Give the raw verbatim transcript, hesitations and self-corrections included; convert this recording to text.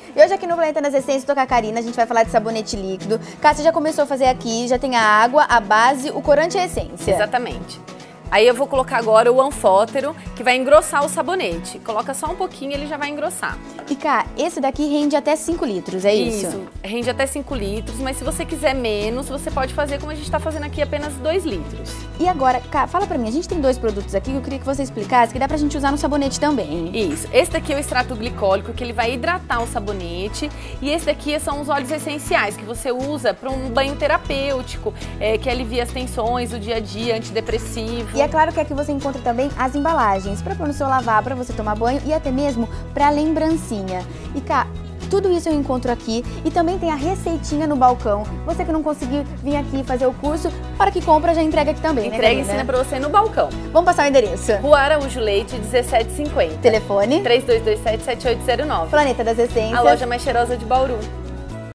E hoje aqui no Planeta das Essências, tô com a Karina, a gente vai falar de sabonete líquido. Cá, você já começou a fazer aqui, já tem a água, a base, o corante e a essência. Exatamente. Aí eu vou colocar agora o anfótero, que vai engrossar o sabonete. Coloca só um pouquinho, ele já vai engrossar. E cá, esse daqui rende até cinco litros, é isso? Isso, rende até cinco litros, mas se você quiser menos, você pode fazer como a gente tá fazendo aqui, apenas dois litros. E agora, cá, fala pra mim, a gente tem dois produtos aqui que eu queria que você explicasse, que dá pra gente usar no sabonete também. Isso, esse daqui é o extrato glicólico, que ele vai hidratar o sabonete, e esse daqui são os óleos essenciais, que você usa para um banho terapêutico, é, que alivia as tensões do dia a dia, antidepressivo. E é claro que aqui você encontra também as embalagens, pra pôr no seu lavar, pra você tomar banho e até mesmo pra lembrancinha. E cá, tudo isso eu encontro aqui e também tem a receitinha no balcão. Você que não conseguir vir aqui fazer o curso, para que compra já entrega aqui também, Entrega né, e ensina pra você no balcão. Vamos passar o endereço. Rua Araújo Leite, dezessete cinquenta. Telefone? três dois dois sete, sete oito zero nove. Planeta das Essências. A loja mais cheirosa de Bauru.